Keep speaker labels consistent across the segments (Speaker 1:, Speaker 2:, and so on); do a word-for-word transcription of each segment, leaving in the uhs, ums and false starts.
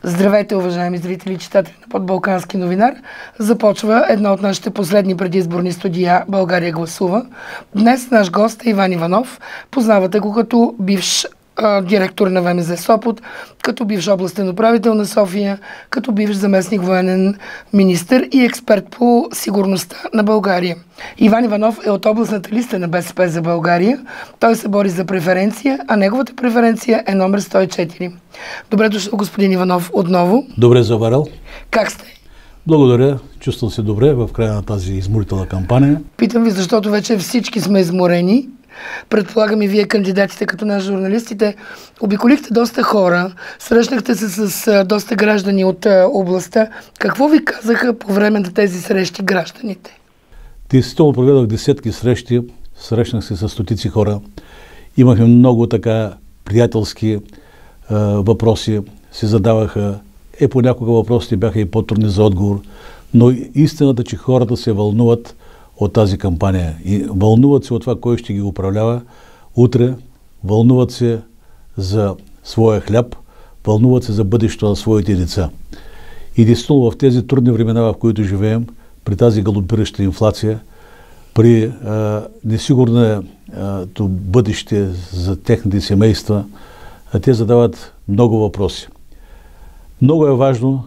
Speaker 1: Здравейте, уважаеми зрители и читатели на Подбалкански новинар. Започва една от нашите последни предизборни студия "България гласува". Днес наш гост е Иван Иванов. Познавате го като бивш а, директор на ВМЗ Сопот, като бивш областен управител на София, като бивш заместник военен министър и експерт по сигурността на България. Иван Иванов е от областната листа на БСП за България. Той се бори за преференция, а неговата преференция е номер сто и четири. Добре дошъл, господин Иванов, отново.
Speaker 2: Добре заварил.
Speaker 1: Как сте?
Speaker 2: Благодаря. Чувствам се добре в края на тази изморителна кампания.
Speaker 1: Питам ви, защото вече всички сме изморени. Предполагам и вие, кандидатите, като наш журналистите, обиколихте доста хора, срещнахте се с доста граждани от областта. Какво ви казаха по време на тези срещи гражданите?
Speaker 2: Действително проведох десетки срещи, срещнах се с стотици хора. Имахме много така приятелски е, въпроси, се задаваха. Е, понякога въпросите бяха и по-трудни за отговор, но истината, че хората се вълнуват от тази кампания и вълнуват се от това, кой ще ги управлява утре, вълнуват се за своя хляб, вълнуват се за бъдещето на своите деца. И действително в тези трудни времена, в които живеем, при тази галопираща инфлация, при а, несигурното бъдеще за техните семейства, а те задават много въпроси. Много е важно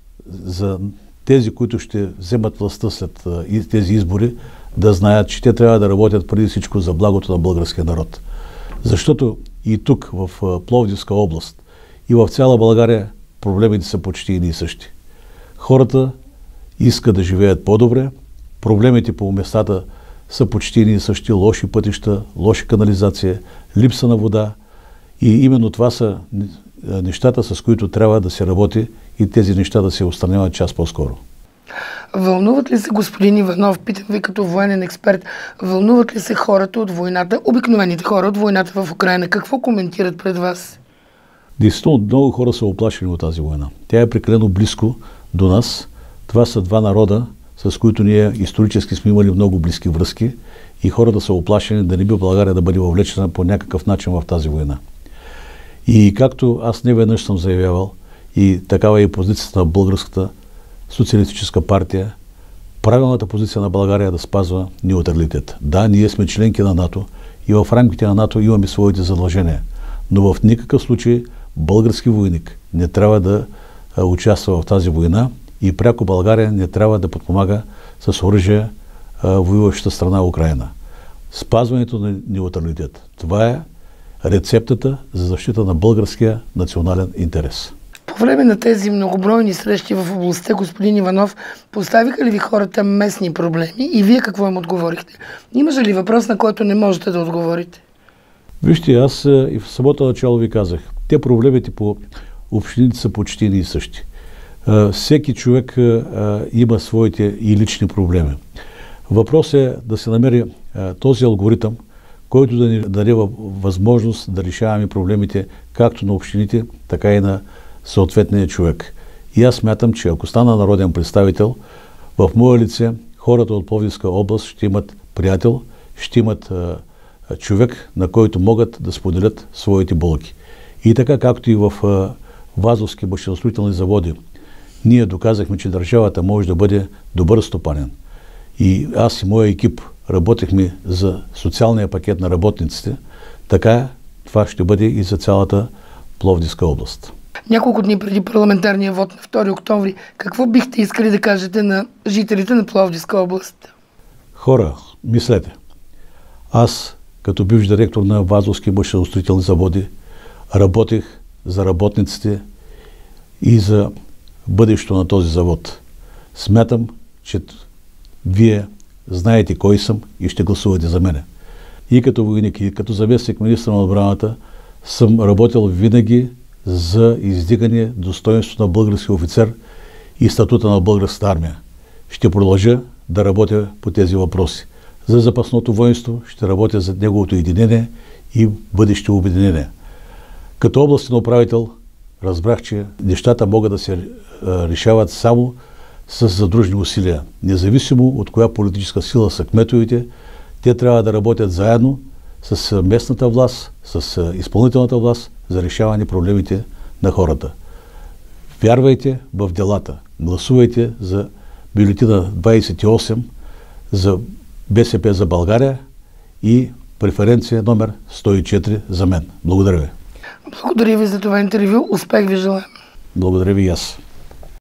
Speaker 2: за тези, които ще вземат властта след а, тези избори, да знаят, че те трябва да работят преди всичко за благото на българския народ. Защото и тук, в а, Пловдивска област, и в цяла България проблемите са почти едни и същи. Хората искат да живеят по-добре, проблемите по местата са почти едни и същи: лоши пътища, лоша канализация, липса на вода. И именно това са нещата, с които трябва да се работи и тези неща да се отстраняват час по-скоро.
Speaker 1: Вълнуват ли се, господин Иванов, питам ви като военен експерт, вълнуват ли се хората от войната, обикновените хора от войната в Украйна? Какво коментират пред вас?
Speaker 2: Действително, много хора са оплашени от тази война. Тя е прекалено близко до нас. Това са два народа, с които ние исторически сме имали много близки връзки и хората са оплашени да не би България да бъде въвлечена по някакъв начин в тази война. И както аз не веднъж съм заявявал, и такава е и позицията на Българската социалистическа партия, правилната позиция на България е да спазва неутралитет. Да, ние сме членки на НАТО и в рамките на НАТО имаме своите задължения, но в никакъв случай български войник не трябва да участва в тази война и пряко България не трябва да подпомага с оръжие воюващата страна Украйна. Спазването на неутралитет. Това е рецептата за защита на българския национален интерес.
Speaker 1: По време на тези многобройни срещи в областта, господин Иванов, поставиха ли ви хората местни проблеми и вие какво им отговорихте? Имаше ли въпрос, на който не можете да отговорите?
Speaker 2: Вижте, аз и в самото начало ви казах, те проблемите по общините са почти едни и същи. Всеки човек има своите и лични проблеми. Въпрос е да се намери този алгоритъм, който да ни даде възможност да решаваме проблемите както на общините, така и на съответния човек. И аз смятам, че ако стана народен представител, в мое лице хората от Пловдивска област ще имат приятел, ще имат а, човек, на който могат да споделят своите болки. И така, както и в а, Вазовски машиностроителни заводи, ние доказахме, че държавата може да бъде добър стопанин. И аз и моя екип работехме за социалния пакет на работниците, така това ще бъде и за цялата Пловдивска област.
Speaker 1: Няколко дни преди парламентарния вод на втори октомври, какво бихте искали да кажете на жителите на Пловдивска област?
Speaker 2: Хора, мислете. Аз, като бивш директор на Вазовски машиностроителни заводи, работех за работниците и за бъдещето на този завод. Смятам, че вие знаете кой съм и ще гласувате за мене. И като войник, и като заместник министър на отбраната съм работил винаги за издигане достоинството на български офицер и статута на българската армия. Ще продължа да работя по тези въпроси. За запасното воинство ще работя за неговото единение и бъдеще обединение. Като областен управител разбрах, че нещата могат да се решават само с задружни усилия. Независимо от коя политическа сила са кметовете, те трябва да работят заедно с местната власт, с изпълнителната власт за решаване проблемите на хората. Вярвайте в делата. Гласувайте за бюлетина двадесет и осем за БСП за България и преференция номер сто и четири за мен. Благодаря ви.
Speaker 1: Благодаря ви за това интервю. Успех ви желаем.
Speaker 2: Благодаря ви и аз.